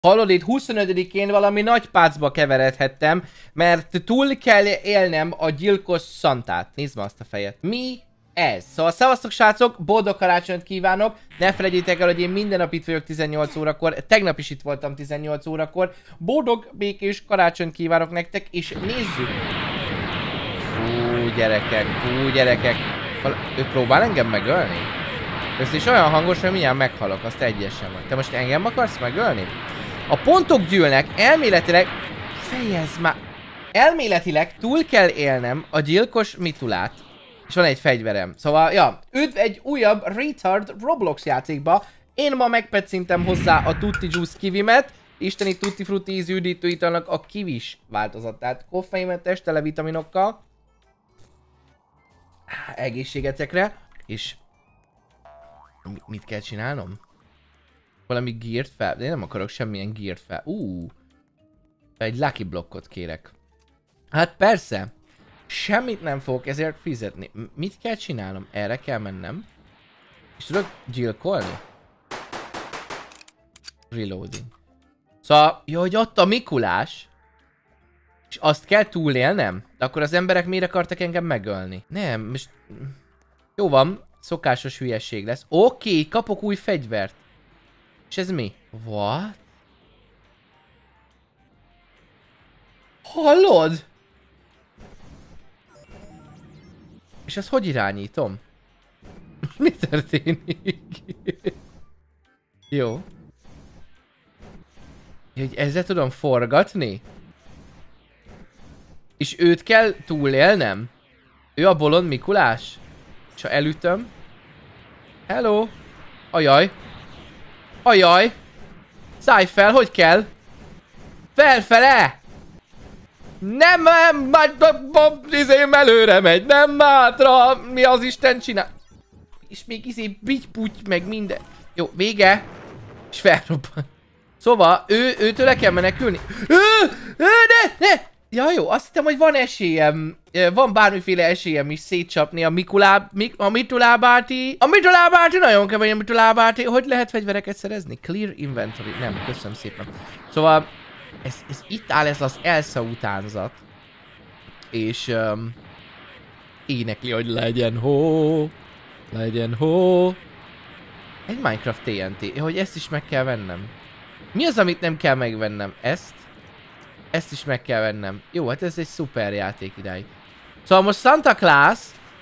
Hallod, itt 25-én valami nagy pácba keveredhettem, mert túl kell élnem a gyilkos Santát. Nézd meg azt a fejet. Mi ez? Szóval szevasztok srácok, boldog karácsonyt kívánok. Ne felejtjétek el, hogy én minden nap itt vagyok 18 órakor. Tegnap is itt voltam 18 órakor. Boldog, békés karácsonyt kívánok nektek, és nézzük. Fú, gyerekek. Ő próbál engem megölni? Ez is olyan hangos, hogy mindjárt meghalok, azt egyesen van. Te most engem akarsz megölni? A pontok gyűlnek, elméletileg... Fejezd már! Elméletileg túl kell élnem a gyilkos Mitulát. És van egy fegyverem. Szóval, ja, üdv egy újabb retard Roblox játékba. Én ma megpecintem hozzá a Tutti Juice kivimet. Isteni Tutti Frutti ízű üdítőitalnak a kivis változatát. Koffeinmentes, tele vitaminokkal. Egészségetekre. És... Mit kell csinálnom? Valami geart fel? De én nem akarok semmilyen geart fel. Egy lucky blokkot kérek. Hát persze. Semmit nem fogok ezért fizetni. Mit kell csinálnom? Erre kell mennem. És tudok gyilkolni? Reloading. Szóval, jó, hogy ott a Mikulás. És azt kell túlélnem? De akkor az emberek miért akartak engem megölni? Nem, most... Jó van. Szokásos hülyesség lesz. Oké, kapok új fegyvert. És ez mi? What? Hallod? És ezt hogy irányítom? Mi történik? Jó. Hogy ezzel tudom forgatni? És őt kell túlélnem? Ő a bolond Mikulás? És ha elütöm... Hello! Ajaj! Ajaj! Szállj fel, hogy kell? Felfele! Nem, izém előre megy, nem hátra! Mi az Isten csinál? És még izé bigy-puty meg minden. Jó, vége! És felrobban. Szóval, őtől kell menekülni. Ne! Ja jó, azt hittem, hogy van esélyem. Van bármiféle esélyem is szétcsapni a Mitulábáti. A Mitulábáti nagyon kemény a Mitulábáti. Hogy lehet fegyvereket szerezni? Clear inventory. Nem, köszönöm szépen. Szóval, ez itt áll ez az Elsa utánzat. És énekli, hogy legyen hó. Legyen hó. Egy Minecraft TNT. Hogy ezt is meg kell vennem. Mi az, amit nem kell megvennem? Ezt is meg kell vennem. Jó, hát ez egy szuper játék idáig. Szóval most Santa Claus,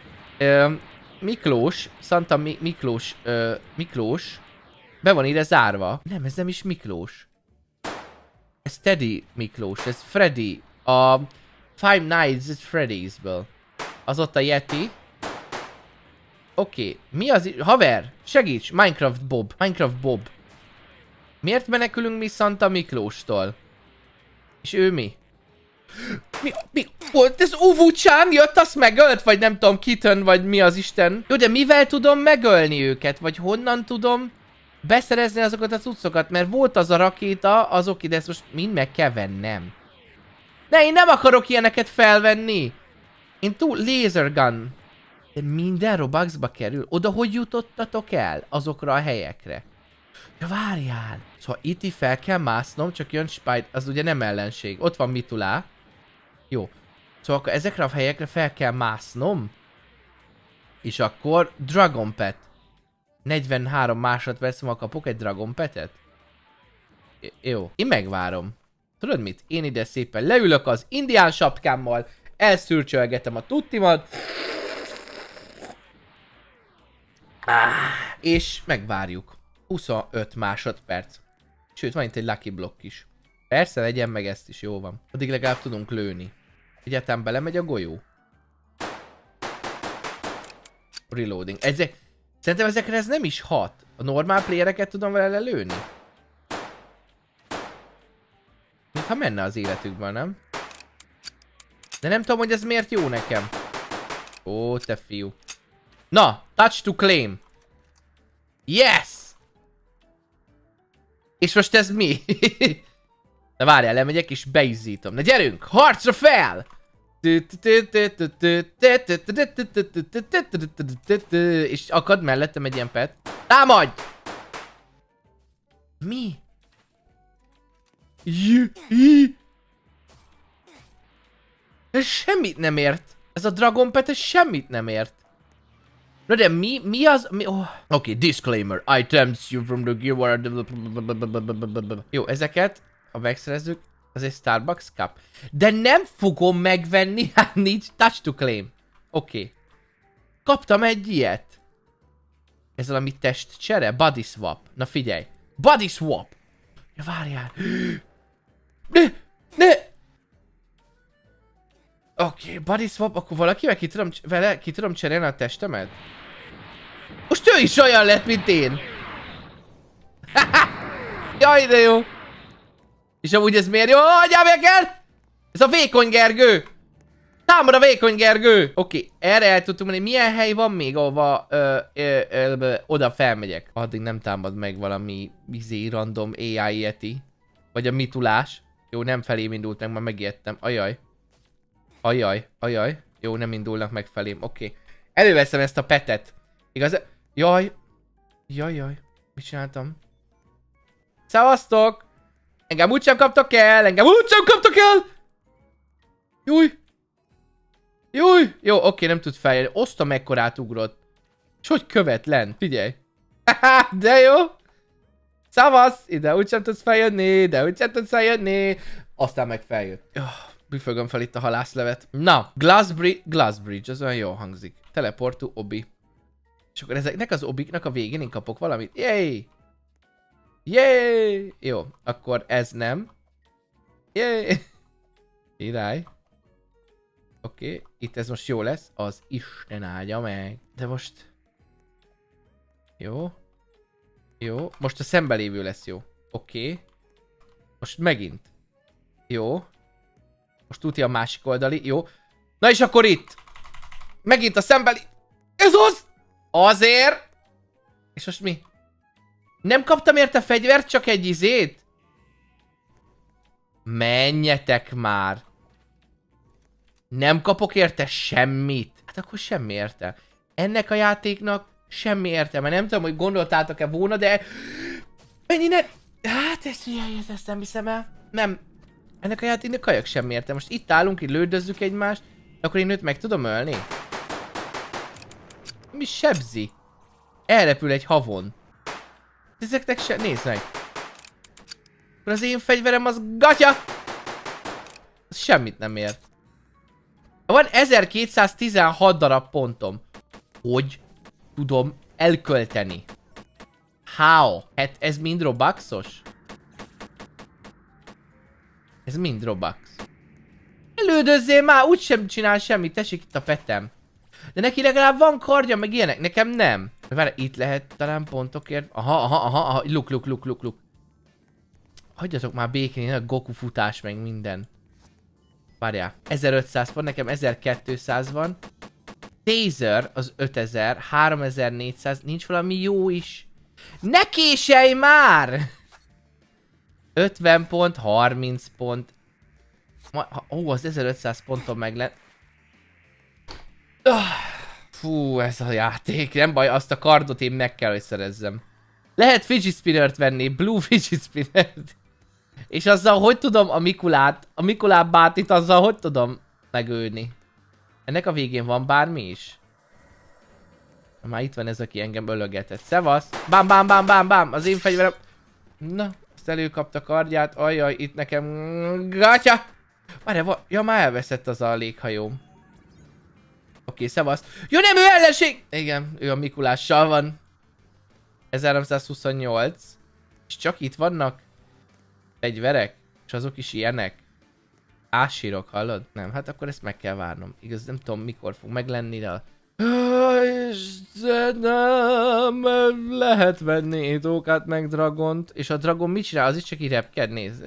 Miklós, Santa Miklós, Miklós, be van ide zárva. Nem, ez nem is Miklós. Ez Teddy Miklós, ez Freddy. A Five Nights at Freddy's-ből. Az ott a Yeti. Oké, mi az... Haver, segíts! Minecraft Bob. Miért menekülünk mi Santa Miklóstól? És ő mi? Mi volt ez? Uvu-chan jött, azt megölt? Vagy nem tudom, Kitten, vagy mi az Isten? Jó, de mivel tudom megölni őket? Vagy honnan tudom beszerezni azokat a cuccokat? Mert volt az a rakéta, az oké, de ezt most mind meg kell vennem. Ne, én nem akarok ilyeneket felvenni. Én túl laser gun. De minden Robuxba kerül. Oda hogy jutottatok el? Azokra a helyekre. Ja, várjál! Szóval itt fel kell másznom, csak jön Spite, az ugye nem ellenség. Ott van Mitulá. Jó. Szóval akkor ezekre a helyekre fel kell másznom. És akkor Dragon Pet. 43 másodperc múlva kapok egy Dragon Petet. Jó. Én megvárom. Tudod mit? Én ide szépen leülök az indián sapkámmal, elszürcsölgetem a tuttimat. És megvárjuk. 25 másodperc. Sőt, van itt egy lucky block is. Persze, legyen meg ezt is, jó van. Addig legalább tudunk lőni. Egyáltalán belemegy a golyó. Reloading. Szerintem ezekre ez nem is hat. A normál playereket tudom vele lelőni. Mintha menne az életükben, nem? De nem tudom, hogy ez miért jó nekem. Ó, te fiú. Na, touch to claim. Yes! És most ez mi? Na várjál, lemegyek és beizzítom. Na gyerünk, harcra fel! És akad mellettem egy ilyen pet. Támadj! Mi? Ez semmit nem ért. Ez a Dragon Pet, ez semmit nem ért. Na de mi az? Oh. Oké, disclaimer. Items you from the giver. Jó, ezeket, ha megszerezzük, az egy Starbucks cup. De nem fogom megvenni, hát nincs touch to claim. Oké. Kaptam egy ilyet. Ez valami testcsere? Body swap. Na figyelj. Body swap. Ja, várjál. Ne! Oké, body swap, akkor valakivel ki tudom cserélni a testemet? Most ő is olyan lett, mint én. Jaj, de jó. És amúgy ez miért jó? Hagyjál meg el! Ez a Vékony Gergő! Támad a Vékony Gergő! Oké, erre el tudtunk menni. Milyen hely van még, ahova oda felmegyek? Addig nem támad meg valami random AI Yeti. Vagy a mitulás. Jó, nem felém indult meg, már megijedtem. Ajaj. Ajaj. Jó, nem indulnak meg felém. Oké. Előveszem ezt a petet. Igaz? Jaj. Mit csináltam? Szevasztok! Engem úgysem kaptak el! Júj! Jó, oké, nem tud feljönni. Oszta mekkorát ugrott. És hogy követ lent? Figyelj. Haha, de jó! Szavasz! Ide úgysem tudsz feljönni, Aztán meg feljött. Büfögöm fel itt a halászlevet. Na, Glassbridge, az olyan jól hangzik. Teleport to Obi. És akkor ezeknek az obiknak a végén én kapok valamit. Yay! Jó, akkor ez nem. Yay! Király. Oké, itt ez most jó lesz. Az Isten áldja meg. De most... Jó. Most a szembelévő lesz jó. Oké. Most megint. Jó. Most úti a másik oldali. Jó. Na és akkor itt. Megint a szembeli. Ez az! Azért. És most mi? Nem kaptam érte fegyvert, csak egy izét? Menjetek már. Nem kapok érte semmit. Hát akkor semmi érte. Ennek a játéknak semmi értelme. Nem tudom, hogy gondoltátok-e volna, de... Mennyi ne... Hát ezt nem hiszem el. Nem. Ennek a játéknak kajak semmi értelme. Most itt állunk, itt lődözzük egymást. Akkor én őt meg tudom ölni? Mi sebzi? Elrepül egy havon. Ezeknek se... Nézd meg. Akkor az én fegyverem az gatya! Az semmit nem ér. Van 1216 darab pontom. Hogy tudom elkölteni? How? Hát ez mind Robuxos? Ez mind Robux. Elődözzél már, úgysem csinál semmit, tessék itt a petem. De neki legalább van kardja, meg ilyenek, nekem nem. Várj, itt lehet talán pontokért. Aha, look. Hagyjatok már békén, a Goku futás, meg minden. Várjál, 1500 pont, nekem 1200 van. Taser az 5000, 3400, nincs valami jó is. Ne késelj már! 50 pont, 30 pont. Ó, az 1500 ponton meg lett. Fú, ez a játék, nem baj, azt a kardot én meg kell, hogy szerezzem. Lehet fidget spinnert venni, blue fidget spinnert. És azzal hogy tudom a Mikulát bátit, azzal hogy tudom megölni? Ennek a végén van bármi is? Már itt van ez, aki engem ölögetett. Szevasz! Bám! Az én fegyverem... Na, azt előkapta kardját. Ajjaj, itt nekem... Gatya! Várj, ja, már elveszett az a léghajóm. Oké, szevasz. Jó, nem, ő ellenség! Igen, ő a Mikulással van. 1328. És csak itt vannak fegyverek? És azok is ilyenek? Ásírok, hallod? Nem, hát akkor ezt meg kell várnom. Igaz, nem tudom mikor fog meglenni, de... Istenem, lehet venni étókát meg dragont. És a dragon mit csinál? Az is csak így repked, nézd.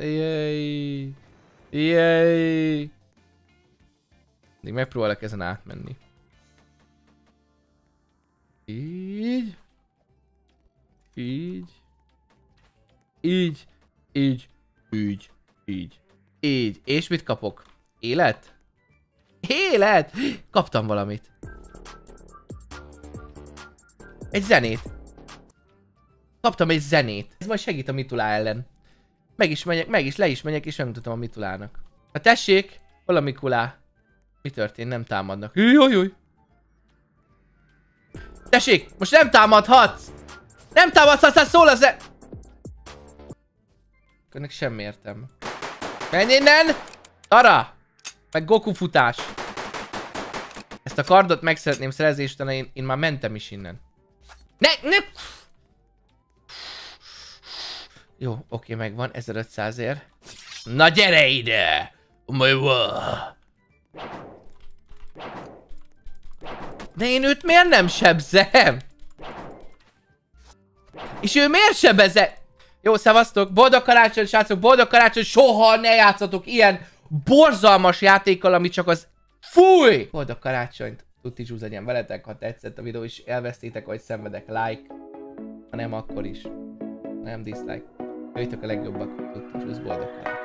Jéj. Még megpróbálok ezen átmenni. Így. És mit kapok? Élet? Élet! Kaptam valamit. Egy zenét. Kaptam egy zenét. Ez majd segít a Mitulá ellen. le is megyek, és megmutatom a Mitulának. Ha tessék, hol a Mikulá? Mi történt? Nem támadnak. Jaj. Tessék, most nem támadhatsz! Nem támadhatsz, hát szól az Ennek semmi értelme. Menj innen! Tara! Meg Goku futás. Ezt a kardot meg szeretném szerezni, és utána én már mentem is innen. Ne! Jó, oké, megvan, 1500-ért. Na gyere ide! De én őt miért nem sebzem? És ő miért sebezze? Jó, szevasztok, boldog karácsony, srácok, boldog karácsony, soha ne játszatok ilyen borzalmas játékkal, ami csak az... Fúj! Boldog karácsonyt, tuti zsúz legyen veletek, ha tetszett a videó, és elvesztétek, hogy szenvedek, like. Ha nem, akkor is. Nem dislike. Jöjjtök a legjobbak, tuti zsúz, boldog karácsony.